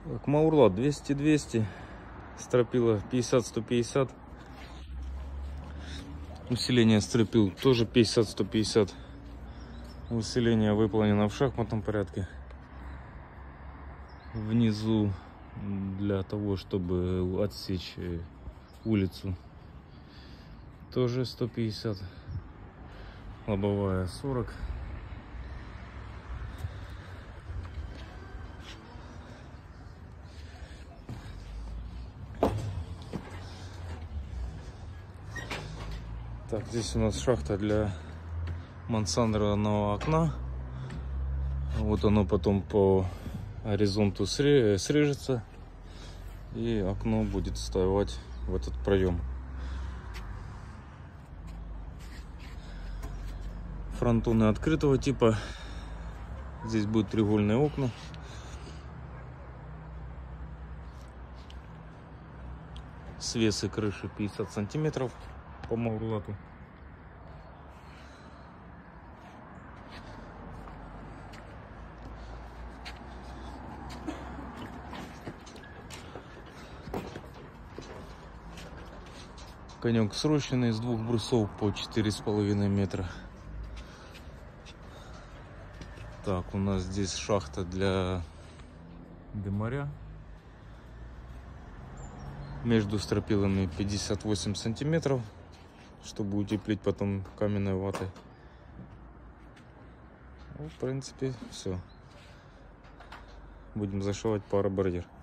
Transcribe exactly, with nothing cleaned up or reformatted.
Так, Маурлат двести двести, стропила пятьдесят сто пятьдесят, усиление стропил тоже пятьдесят сто пятьдесят. Усиление выполнено в шахматном порядке. Внизу для того, чтобы отсечь улицу, тоже сто пятьдесят. Лобовая сорок. Так, здесь у нас шахта для мансардного окна. Вот оно потом по горизонту срежется, и окно будет вставать в этот проем. Фронтоны открытого типа. Здесь будут треугольные окна. Свесы крыши пятьдесят сантиметров по Маурлату. Конек срощенный из двух брусов по четыре с половиной метра. Так, у нас здесь шахта для дымаря. Между стропилами пятьдесят восемь сантиметров, чтобы утеплить потом каменной ватой. Ну, в принципе, все. Будем зашивать паробордюр.